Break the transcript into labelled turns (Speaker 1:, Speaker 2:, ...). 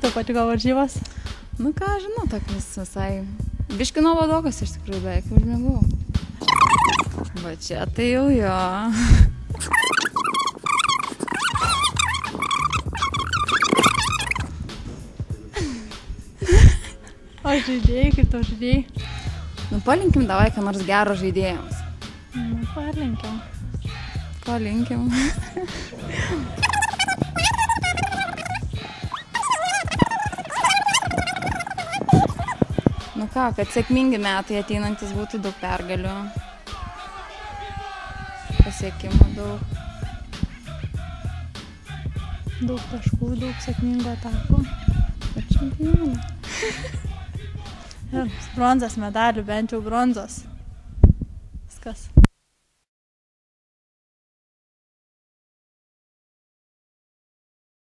Speaker 1: tau patiko varžybos?
Speaker 2: Nu ką, žinau, tokius visai. Biški nuobodokas iš tikrųjų beveik užmigau. Va čia tai jau jo.
Speaker 1: O žaidėjai, kaip tau žaidėjai?
Speaker 2: Nu palinkim davai, ką nors gero žaidėjams.
Speaker 1: Nu, palinkim.
Speaker 2: Palinkim. Nu ką, kad sėkmingi metai ateinantis būtų daug pergalių. Pasiekimų daug.
Speaker 1: Daug taškų, daug sėkmingų atakų.
Speaker 2: Ir čempionų.
Speaker 1: Ir bronzos medalių, bent jau bronzos. Viskas.